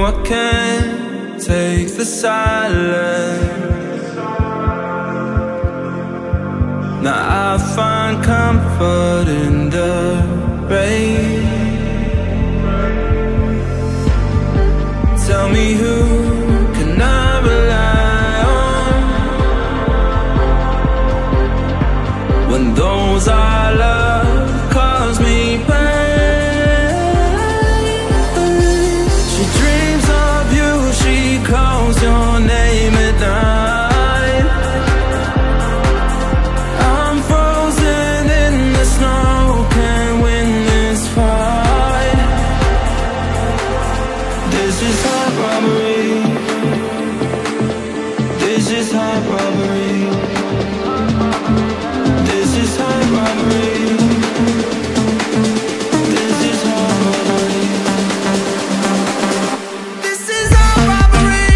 I can't take the silence. Now I find comfort in the rain. Tell me, who can I rely on when those I love cause me pain? She dreams of you, she calls your name at night. I'm frozen in the snow, can't win this fight. This is heart robbery. This is heart robbery. This is heart robbery. This is heart robbery. This is heart robbery.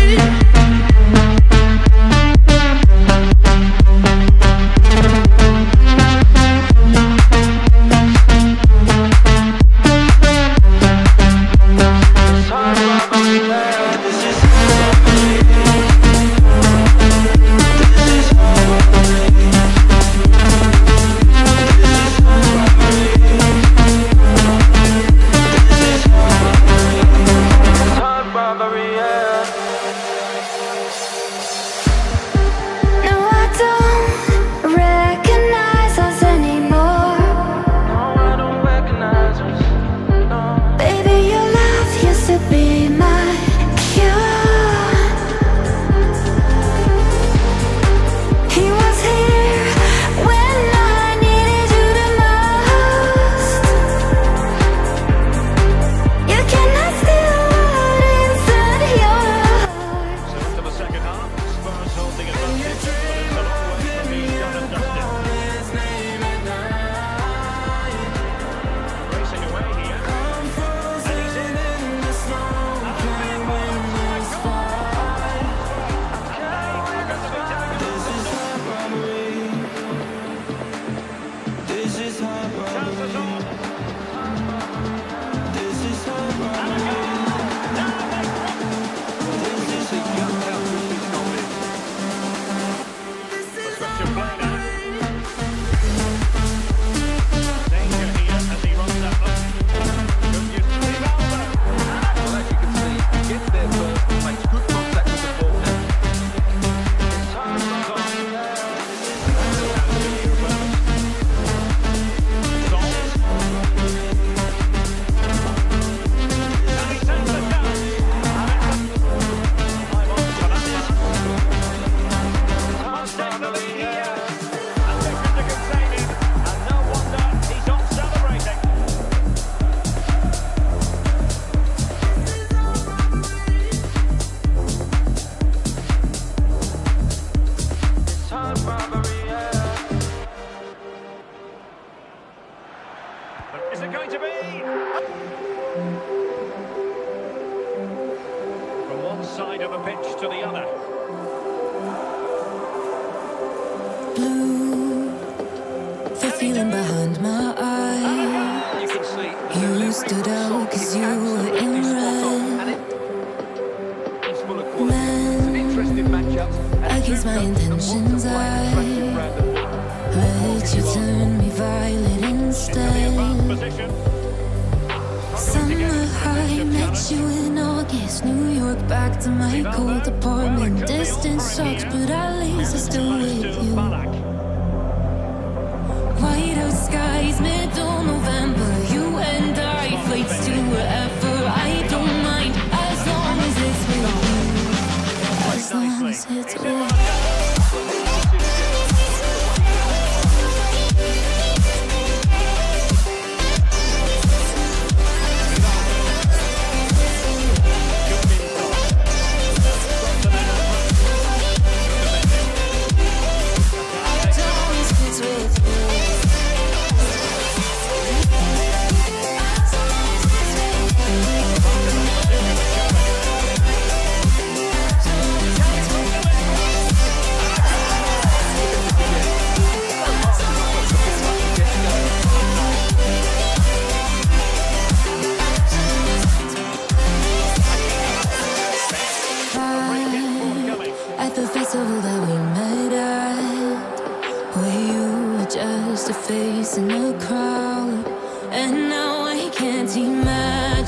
Is it going to be? From one side of the pitch to the other. Blue, the feeling behind my eyes. You can see. You stood out cause you were in red. Man, against my intentions I let you turn me violet instead. Summer high, met you in August. New York, back to my cold apartment. Distance sucks, but at least I'm still with you. White out skies, middle November. You and I, flights to wherever. I don't mind, as long as it's with you. As long as it's with you.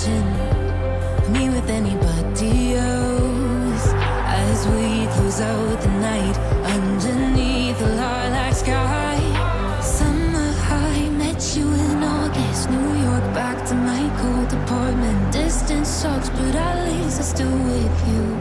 imagine me with anybody else. As we close out the night underneath the lilac sky. Summer high, met you in August. New York, back to my cold apartment. Distance sucks, but at least I'm still with you.